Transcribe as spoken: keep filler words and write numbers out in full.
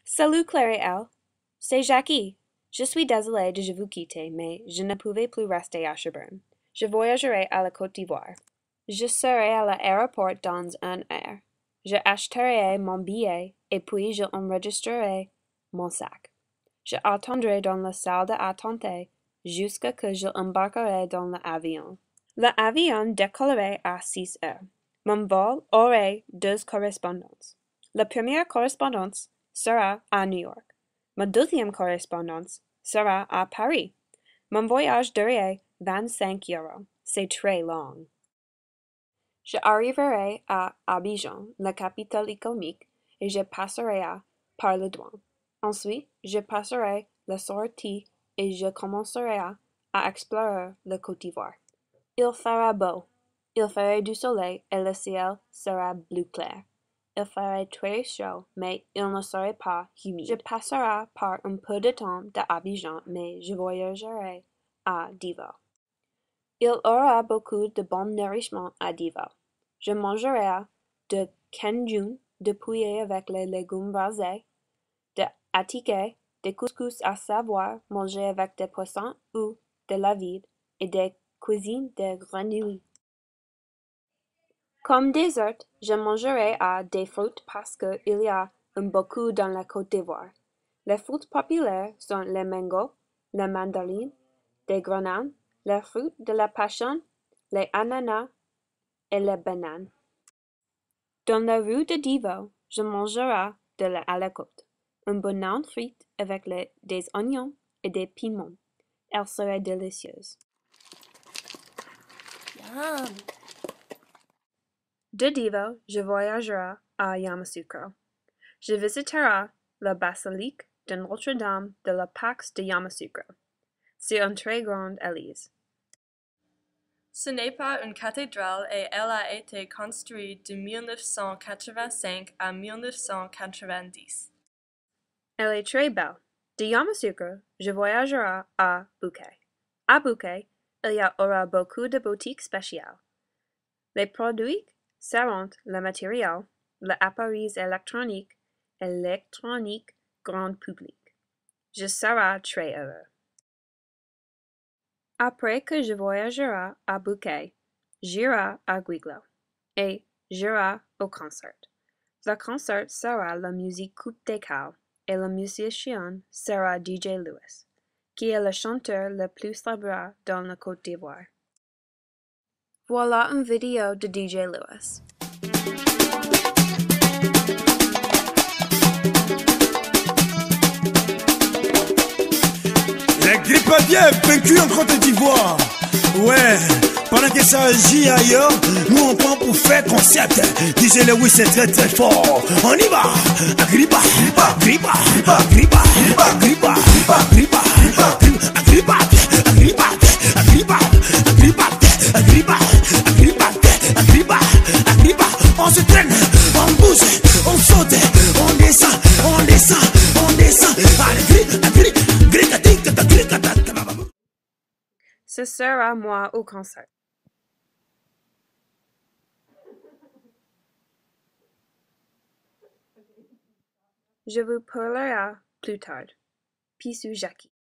Salut Claire et Elle, c'est Jacki. Je suis désolée de vous quitter, mais je ne pouvais plus rester à Sherburne. Je voyagerai à la Côte d'Ivoire. Je serai à l'aéroport dans une heure. Je achèterai mon billet et puis je enregistrerai mon sac. Je attendrai dans la salle d'attente jusqu'à que je embarquerai dans l'avion. L'avion décollerait à six heures. Mon vol aurait deux correspondances. La première correspondance sera à New York. Ma deuxième correspondance sera à Paris. Mon voyage durerait vingt-cinq euros. C'est très long. Je arriverai à Abidjan, la capitale économique, et je passerai par le douane. Ensuite, je passerai la sortie et je commencerai à explorer la Côte d'Ivoire. Il fera beau, il fera du soleil et le ciel sera bleu clair. Il ferait très chaud, mais il ne serait pas humide. Je passerai par un peu de temps d'Abidjan, mais je voyagerai à Divo. Il aura beaucoup de bon nourrissement à Divo. Je mangerai de kenjoun, de poulet avec les légumes rasés, de attiqué, des couscous à savoir manger avec des poissons ou de la viande et des cuisines de grenouilles. Comme dessert, je mangerai à des fruits parce qu'il y a un beaucoup dans la Côte d'Ivoire. Les fruits populaires sont les mangots, les mandarines, les grenades, les fruits de la passion, les ananas et les bananes. Dans la rue de Divo, je mangerai de la à la côte, une banane frite avec les, des oignons et des piments. Elle serait délicieuse. Yum. De Divo, je voyagerai à Yamoussoukro. Je visiterai la basilique de Notre-Dame de la Pax de Yamoussoukro. C'est une très grande église. Ce n'est pas une cathédrale et elle a été construite de mille neuf cent quatre-vingt-cinq à mille neuf cent quatre-vingt-dix. Elle est très belle. De Yamoussoukro, je voyagerai à Bouquet. À Bouquet, il y aura beaucoup de boutiques spéciales. Les produits seront le matériel, les appareils électroniques et l'électronique grand public. Je serai très heureux. Après que je voyagerai à Bouquet, j'irai à Guiglo et j'irai au concert. Le concert sera la musique coupe d'école et le musicien sera D J Lewis, qui est le chanteur le plus célèbre dans la Côte d'Ivoire. Voilà une vidéo de D J Lewis. Les grippadiers vaincus en Côte d'Ivoire. Ouais, pendant que ça agit ailleurs, nous on prend pour faire concert. D J Lewis c'est très très fort. On y va. Agrippa, agrippa, agrippa, agrippa, agrippa, agrippa, agrippa, agrippa, agrippa, agrippa, agrippa, agrippa, agrippa. On se traîne, on bouge, on saute, on descend, on descend, on descend. Allez, agrippa, agrippa, agrippa, agrippa. Ce sera moi au concert. Je vous parlerai plus tard. Bisous, Jacki.